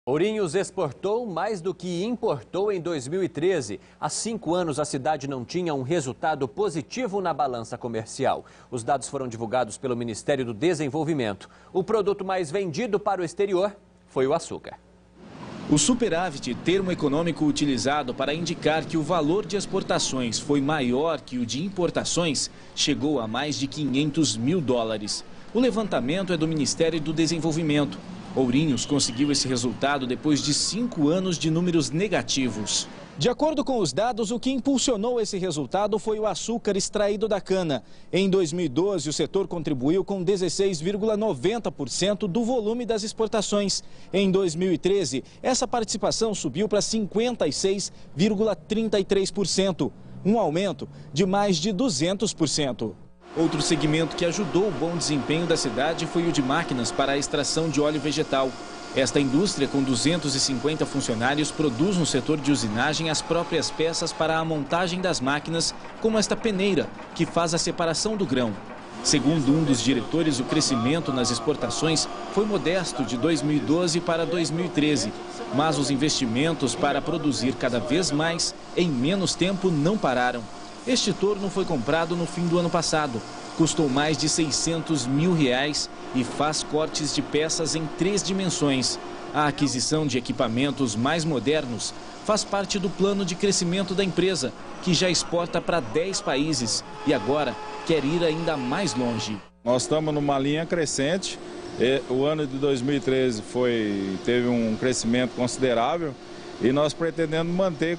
Ourinhos exportou mais do que importou em 2013. Há 5 anos, a cidade não tinha um resultado positivo na balança comercial. Os dados foram divulgados pelo Ministério do Desenvolvimento. O produto mais vendido para o exterior foi o açúcar. O superávit, termo econômico utilizado para indicar que o valor de exportações foi maior que o de importações, chegou a mais de 500 mil dólares. O levantamento é do Ministério do Desenvolvimento. Ourinhos conseguiu esse resultado depois de 5 anos de números negativos. De acordo com os dados, o que impulsionou esse resultado foi o açúcar extraído da cana. Em 2012, o setor contribuiu com 16,90% do volume das exportações. Em 2013, essa participação subiu para 56,33%, um aumento de mais de 200%. Outro segmento que ajudou o bom desempenho da cidade foi o de máquinas para a extração de óleo vegetal. Esta indústria, com 250 funcionários, produz no setor de usinagem as próprias peças para a montagem das máquinas, como esta peneira, que faz a separação do grão. Segundo um dos diretores, o crescimento nas exportações foi modesto de 2012 para 2013, mas os investimentos para produzir cada vez mais em menos tempo não pararam. Este torno foi comprado no fim do ano passado. Custou mais de R$600 mil e faz cortes de peças em 3 dimensões. A aquisição de equipamentos mais modernos faz parte do plano de crescimento da empresa, que já exporta para 10 países e agora quer ir ainda mais longe. Nós estamos numa linha crescente. O ano de 2013 teve um crescimento considerável. E nós pretendemos manter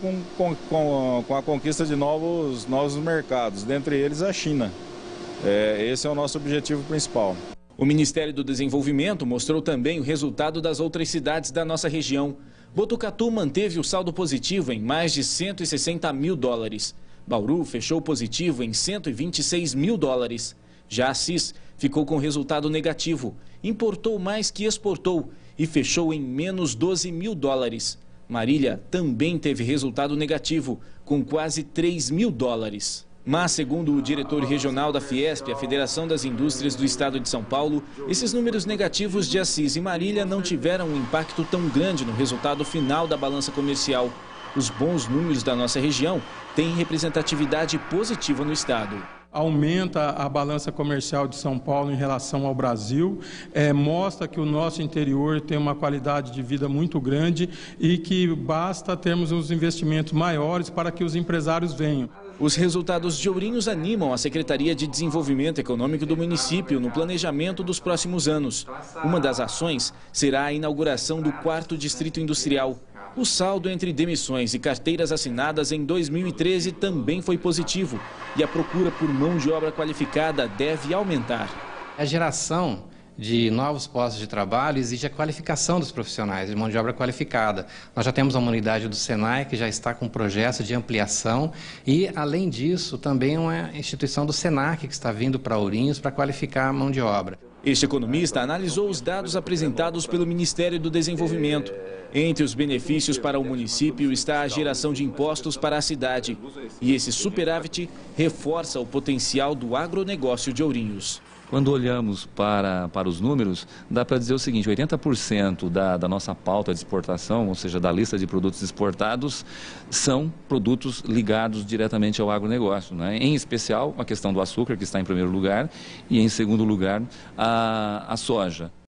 com a conquista de novos mercados, dentre eles a China. Esse é o nosso objetivo principal. O Ministério do Desenvolvimento mostrou também o resultado das outras cidades da nossa região. Botucatu manteve o saldo positivo em mais de 160 mil dólares. Bauru fechou positivo em 126 mil dólares. Já Assis ficou com resultado negativo, importou mais que exportou e fechou em menos 12 mil dólares. Marília também teve resultado negativo, com quase 3 mil dólares. Mas, segundo o diretor regional da Fiesp, a Federação das Indústrias do Estado de São Paulo, esses números negativos de Assis e Marília não tiveram um impacto tão grande no resultado final da balança comercial. Os bons números da nossa região têm representatividade positiva no estado. Aumenta a balança comercial de São Paulo em relação ao Brasil, mostra que o nosso interior tem uma qualidade de vida muito grande e que basta termos uns investimentos maiores para que os empresários venham. Os resultados de Ourinhos animam a Secretaria de Desenvolvimento Econômico do município no planejamento dos próximos anos. Uma das ações será a inauguração do 4º Distrito Industrial. O saldo entre demissões e carteiras assinadas em 2013 também foi positivo e a procura por mão de obra qualificada deve aumentar. A geração de novos postos de trabalho exige a qualificação dos profissionais, de mão de obra qualificada. Nós já temos uma unidade do Senai que já está com projeto de ampliação e, além disso, também uma instituição do Senac que está vindo para Ourinhos para qualificar a mão de obra. Este economista analisou os dados apresentados pelo Ministério do Desenvolvimento. Entre os benefícios para o município está a geração de impostos para a cidade. E esse superávit reforça o potencial do agronegócio de Ourinhos. Quando olhamos para os números, dá para dizer o seguinte: 80% da nossa pauta de exportação, ou seja, da lista de produtos exportados, são produtos ligados diretamente ao agronegócio, né? Em especial a questão do açúcar, que está em primeiro lugar, e em segundo lugar a soja.